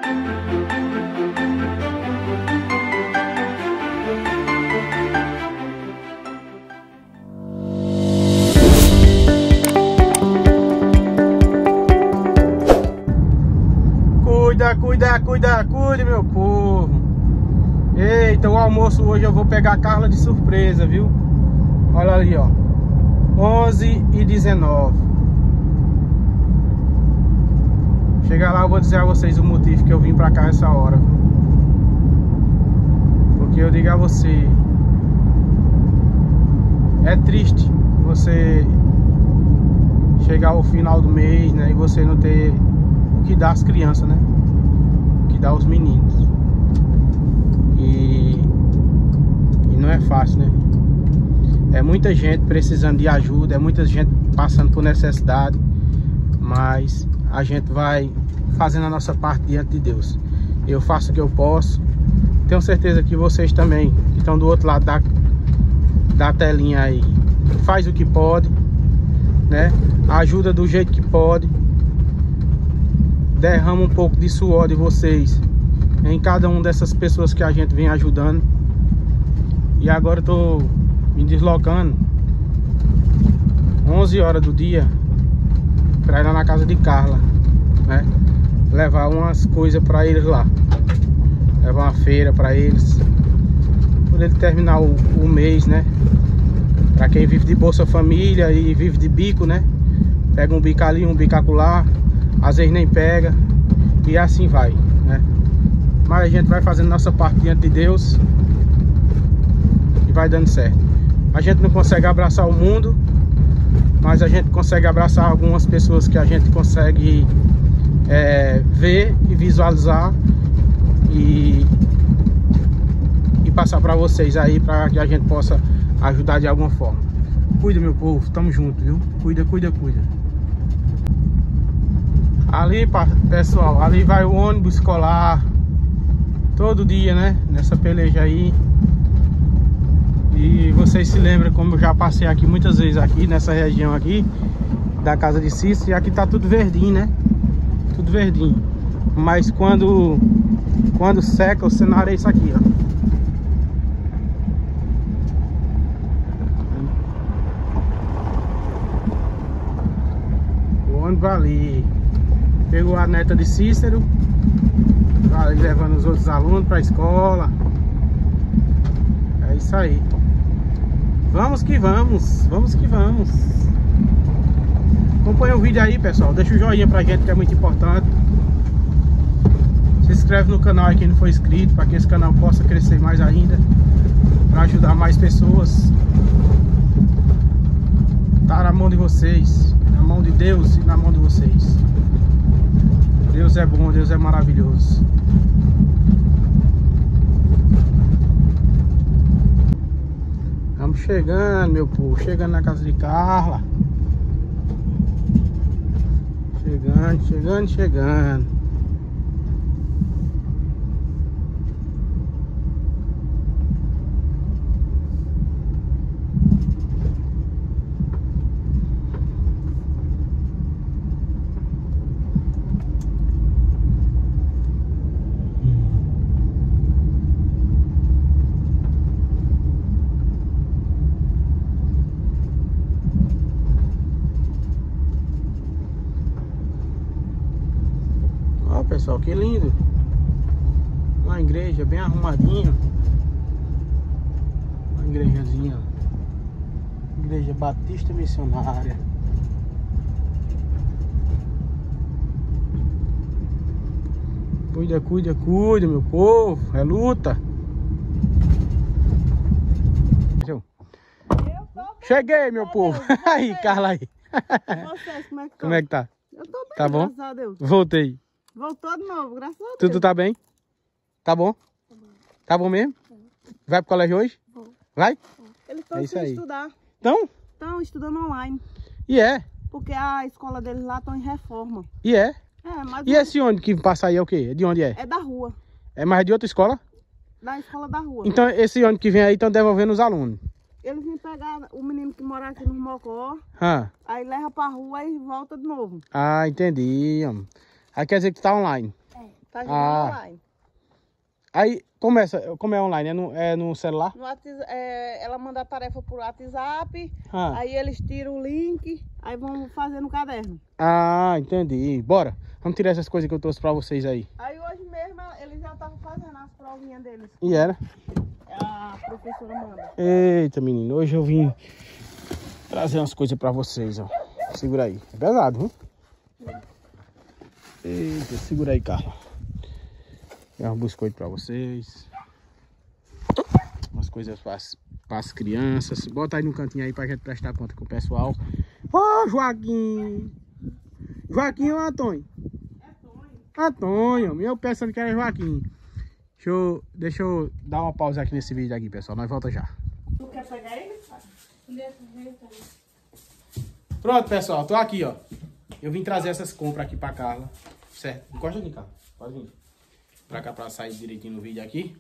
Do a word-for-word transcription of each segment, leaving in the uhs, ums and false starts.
Cuida, cuida, cuida, cuida, meu povo. Eita, o almoço hoje eu vou pegar a Carla de surpresa, viu? Olha ali, ó, onze e dezenove. Chegar lá eu vou dizer a vocês o motivo que eu vim pra cá essa hora, viu? Porque eu digo a você, é triste você chegar ao final do mês, né, e você não ter o que dar às crianças, né? O que dar aos meninos. E, e não é fácil, né? É muita gente precisando de ajuda, é muita gente passando por necessidade, mas a gente vai fazendo a nossa parte diante de Deus. Eu faço o que eu posso. Tenho certeza que vocês também, que estão do outro lado da, da telinha aí, faz o que pode, né? Ajuda do jeito que pode. Derrama um pouco de suor de vocês em cada uma dessas pessoas que a gente vem ajudando. E agora eu tô me deslocando onze horas do dia para ir lá na casa de Carla, né? Levar umas coisas para eles lá, levar uma feira para eles, por ele terminar o, o mês, né? Para quem vive de Bolsa Família e vive de bico, né? Pega um bico ali, um bico acolá, às vezes nem pega, e assim vai, né? Mas a gente vai fazendo nossa parte diante de Deus e vai dando certo. A gente não consegue abraçar o mundo, mas a gente consegue abraçar algumas pessoas que a gente consegue é, ver e visualizar e, e passar para vocês aí, para que a gente possa ajudar de alguma forma. Cuida, meu povo, tamo junto, viu? Cuida, cuida, cuida. Ali, pessoal, ali vai o ônibus escolar todo dia, né? Nessa peleja aí. E vocês se lembram como eu já passei aqui muitas vezes aqui nessa região aqui da casa de Cícero, e aqui tá tudo verdinho, né? Tudo verdinho. Mas quando quando seca o cenário é isso aqui, ó. O ônibus ali pegou a neta de Cícero, ali levando os outros alunos para a escola. É isso aí. Vamos que vamos, vamos que vamos. Acompanha o vídeo aí, pessoal. Deixa o joinha pra gente, que é muito importante. Se inscreve no canal aí quem não for inscrito, para que esse canal possa crescer mais ainda, para ajudar mais pessoas. Tá na mão de vocês, na mão de Deus e na mão de vocês. Deus é bom, Deus é maravilhoso. Estamos chegando, meu povo, chegando na casa de Carla. Chegando, chegando, chegando. Pessoal, que lindo. Uma igreja bem arrumadinha. Uma igrejazinha. Igreja Batista Missionária. Cuida, cuida, cuida, meu povo. É luta. Cheguei, meu povo. Aí, Carla aí. Vocês, como é que tá? Como é que tá? Eu tô bem, tá bom? graças a Deus. Voltei. Voltou de novo, graças a Deus. Tudo tá bem? Tá bom? Tá bom. Tá bom mesmo? Tá. Vai pro colégio hoje? Vou. Vai? Eles estão É isso sem aí. estudar. Então? Estão estudando online. E é? Porque a escola deles lá estão em reforma. E é? É, mas E esse ônibus que passa aí é o quê? De onde é? é da rua. É mais de outra escola? Da escola da rua. Então esse ônibus que vem aí estão devolvendo os alunos? Eles vêm pegar o menino que mora aqui no Mocó, Ah, aí leva pra rua e volta de novo. ah entendi. Aí quer dizer que tu tá online? É. Tá jogando Ah. online. Aí, como é, essa- como é online? É no, é no celular? No WhatsApp, é, ela manda a tarefa por WhatsApp, Ah. aí eles tiram o link, aí vão fazer no caderno. Ah, entendi. Bora. Vamos tirar essas coisas que eu trouxe pra vocês aí. Aí hoje mesmo eles já estavam fazendo as provinhas deles. E era? A professora manda. Eita, menino. Hoje eu vim trazer umas coisas pra vocês, ó. Segura aí. É pesado, viu? Eita, segura aí, Carla. É um biscoito pra vocês. Umas coisas para as crianças. Bota aí no cantinho aí pra gente prestar conta com o pessoal. Ô, Joaquim! Joaquim ou Antônio? É Tonho. Antônio, eu pensando que era Joaquim. Deixa eu, deixa eu dar uma pausa aqui nesse vídeo aqui, pessoal. Nós volta já. Tu quer pegar ele? Pronto, pessoal. Tô aqui, ó. Eu vim trazer essas compras aqui pra Carla. Certo? Encosta aqui, Carla. Pode vir. Pra cá, pra sair direitinho no vídeo aqui.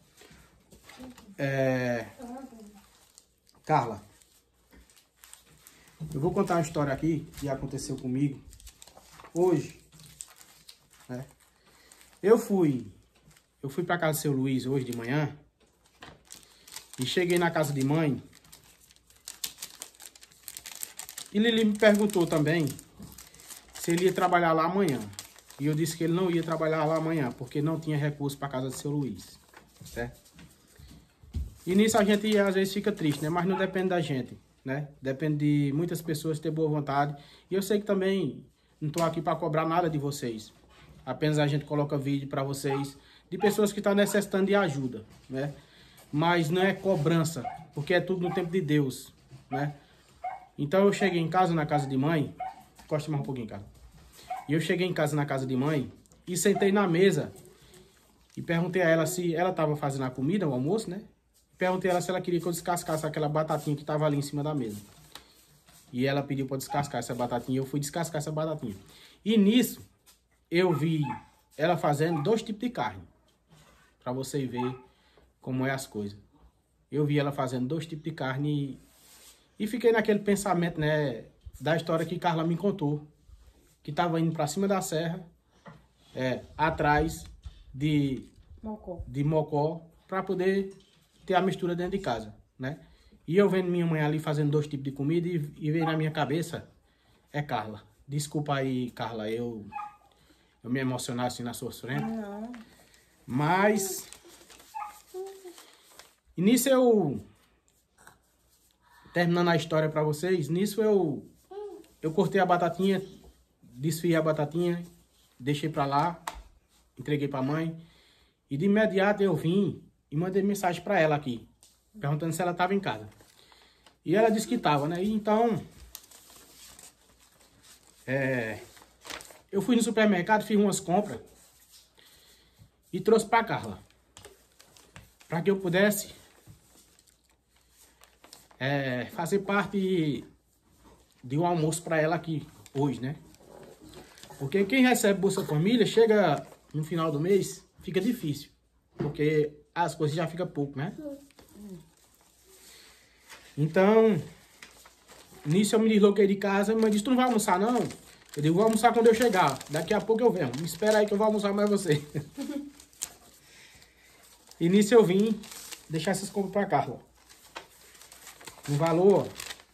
É... Carla. Eu vou contar uma história aqui que aconteceu comigo hoje. Né? Eu fui... Eu fui pra casa do seu Luiz hoje de manhã. E cheguei na casa de mãe. E Lili me perguntou também se ele ia trabalhar lá amanhã. E eu disse que ele não ia trabalhar lá amanhã, porque não tinha recurso para casa do seu Luiz. Certo? E nisso a gente às vezes fica triste, né? Mas não depende da gente, né? Depende de muitas pessoas ter boa vontade. E eu sei que também não estou aqui para cobrar nada de vocês. Apenas a gente coloca vídeo para vocês de pessoas que estão necessitando de ajuda, né? Mas não é cobrança, porque é tudo no tempo de Deus, né? Então eu cheguei em casa, na casa de mãe. Encosta mais um pouquinho, cara. E eu cheguei em casa, na casa de mãe, e sentei na mesa e perguntei a ela se ela estava fazendo a comida, o almoço, né? Perguntei a ela se ela queria que eu descascasse aquela batatinha que estava ali em cima da mesa. E ela pediu para descascar essa batatinha, eu fui descascar essa batatinha. E nisso, eu vi ela fazendo dois tipos de carne. Para você ver como é as coisas. Eu vi ela fazendo dois tipos de carne e, e fiquei naquele pensamento, né, da história que Carla me contou. Que estava indo para cima da serra, é, atrás de Mocó. de mocó, para poder ter a mistura dentro de casa, né? E eu vendo minha mãe ali fazendo dois tipos de comida e, e veio na minha cabeça, é Carla. Desculpa aí, Carla, eu, eu me emocionar assim na sua frente. Não. Mas, e nisso eu, terminando a história para vocês, nisso eu, eu cortei a batatinha, desfiei a batatinha, deixei pra lá, entreguei pra mãe. E de imediato eu vim e mandei mensagem pra ela aqui, perguntando se ela tava em casa. E ela disse que tava, né? E então, é, eu fui no supermercado, fiz umas compras e trouxe pra Carla. Pra que eu pudesse é, fazer parte de um almoço pra ela aqui hoje, né? Porque quem recebe Bolsa Família, chega no final do mês, fica difícil. Porque as coisas já ficam pouco, né? Então, nisso eu me desloquei de casa. Minha mãe disse, tu não vai almoçar não? Eu digo, vou almoçar quando eu chegar. Daqui a pouco eu venho. Me espera aí que eu vou almoçar mais você. E nisso eu vim deixar essas compras pra Carla. Um valor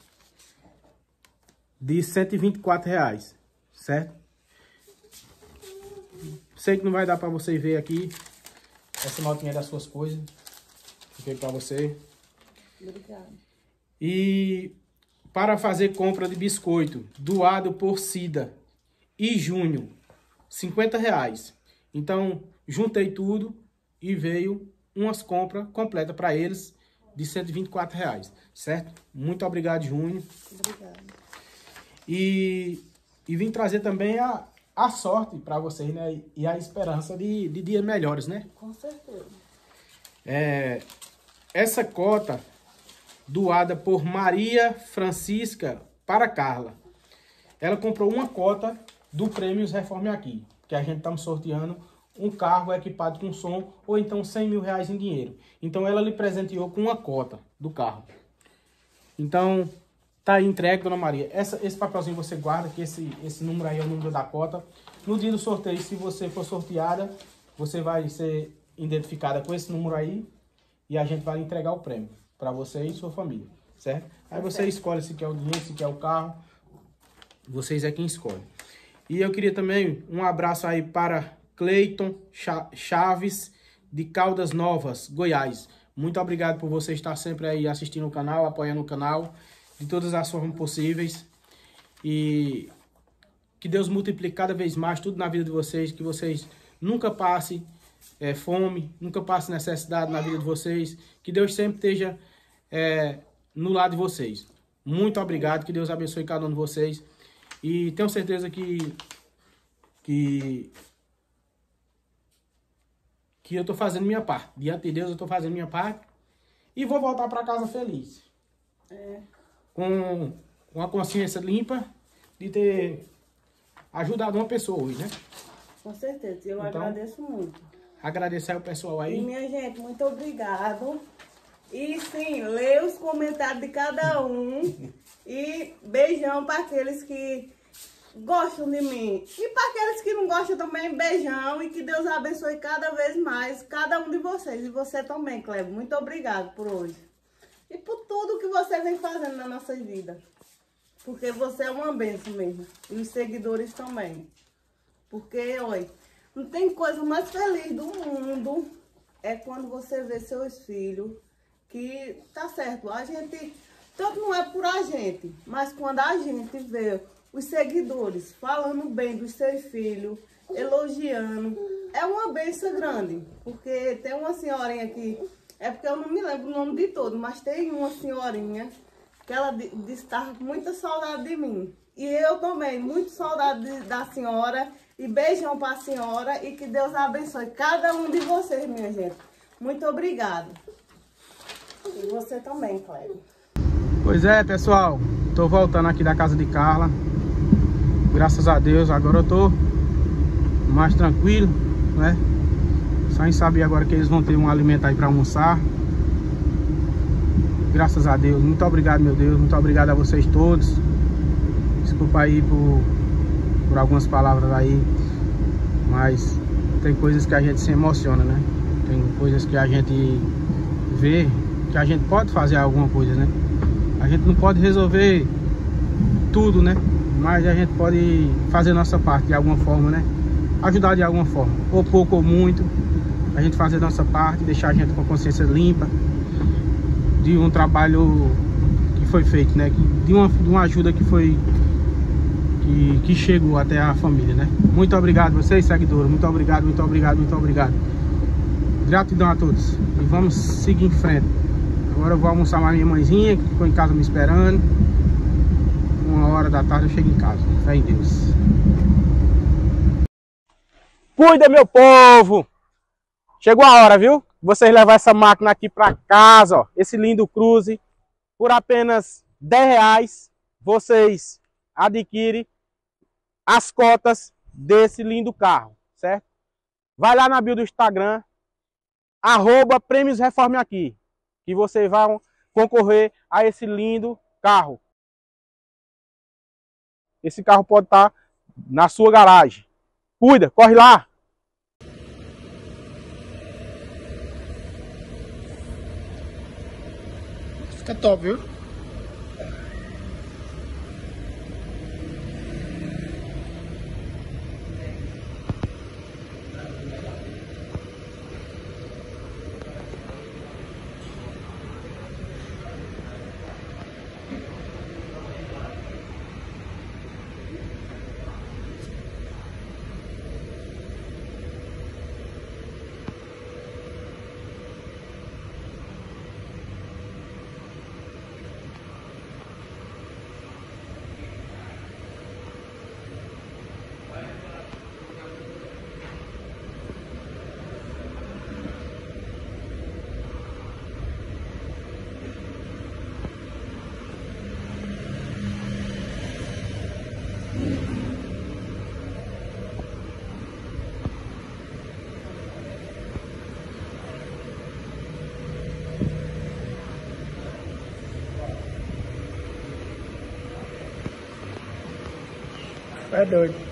de cento e vinte e quatro reais. Certo? Sei que não vai dar pra você ver aqui. Essa notinha das suas coisas. Fiquei pra você. Obrigada. E para fazer compra de biscoito doado por Cida e Júnior, cinquenta reais. Então, juntei tudo e veio umas compras completas para eles de cento e vinte e quatro reais. Certo? Muito obrigado, Júnior. Obrigada. E, e vim trazer também a... a sorte para vocês, né? E a esperança de, de dias melhores, né? Com certeza. É, essa cota doada por Maria Francisca para Carla. Ela comprou uma cota do Prêmios Reforme Aqui, que a gente está sorteando um carro equipado com som ou então cem mil reais em dinheiro. Então ela lhe presenteou com uma cota do carro. Então... tá aí entregue, dona Maria. Essa, esse papelzinho você guarda, que esse, esse número aí é o número da cota. No dia do sorteio, se você for sorteada, você vai ser identificada com esse número aí e a gente vai entregar o prêmio para você e sua família, certo? Aí você escolhe se quer o dinheiro, se quer o carro, vocês é quem escolhe. E eu queria também um abraço aí para Cleiton Chaves, de Caldas Novas, Goiás. Muito obrigado por você estar sempre aí assistindo o canal, apoiando o canal, de todas as formas possíveis. E que Deus multiplique cada vez mais tudo na vida de vocês, que vocês nunca passem é, fome, nunca passem necessidade na vida de vocês, que Deus sempre esteja é, no lado de vocês. Muito obrigado, que Deus abençoe cada um de vocês. E tenho certeza que, que, que eu estou fazendo minha parte. Diante de Deus eu estou fazendo minha parte. E vou voltar para casa feliz. É. Com, com a consciência limpa de ter ajudado uma pessoa hoje, né? Com certeza, eu então, agradeço muito. Agradecer ao pessoal aí. E minha gente, muito obrigado. E sim, lê os comentários de cada um. E beijão para aqueles que gostam de mim. E para aqueles que não gostam também, beijão. E que Deus abençoe cada vez mais cada um de vocês. E você também, Cleber. Muito obrigado por hoje. E por tudo que você vem fazendo na nossa vida. Porque você é uma bênção mesmo. E os seguidores também. Porque, olha, não tem coisa mais feliz do mundo. É quando você vê seus filhos. Que tá certo, a gente, tanto não é por a gente, mas quando a gente vê os seguidores falando bem dos seus filhos, elogiando, é uma bênção grande. Porque tem uma senhorinha aqui, é porque eu não me lembro o nome de todo, mas tem uma senhorinha que ela disse estar com muita saudade de mim. E eu também, muito saudade de, da senhora, e beijão para a senhora, e que Deus abençoe cada um de vocês, minha gente. Muito obrigada. E você também, Cleber. Pois é, pessoal. Tô voltando aqui da casa de Carla. Graças a Deus, agora eu tô mais tranquilo, né? Só em saber agora que eles vão ter um alimento aí pra almoçar. Graças a Deus. Muito obrigado, meu Deus. Muito obrigado a vocês todos. Desculpa aí por, por algumas palavras aí. Mas tem coisas que a gente se emociona, né? Tem coisas que a gente vê que a gente pode fazer alguma coisa, né? A gente não pode resolver tudo, né? Mas a gente pode fazer nossa parte de alguma forma, né? Ajudar de alguma forma, ou pouco ou muito. A gente fazer nossa parte, deixar a gente com a consciência limpa de um trabalho que foi feito, né? De uma, de uma ajuda que foi que, que chegou até a família, né? Muito obrigado vocês, seguidores. Muito obrigado, muito obrigado, muito obrigado. Gratidão a todos. E vamos seguir em frente. Agora eu vou almoçar com a minha mãezinha, que ficou em casa me esperando. Uma hora da tarde eu chego em casa. Fé em Deus. Cuida, meu povo! Chegou a hora, viu? Vocês levar essa máquina aqui para casa, ó. Esse lindo Cruze. Por apenas dez reais, vocês adquirem as cotas desse lindo carro, certo? Vai lá na bio do Instagram, arroba Prêmios Reforme Aqui, que vocês vão concorrer a esse lindo carro. Esse carro pode estar na sua garagem. Cuida, corre lá! Fica top, viu? É doido.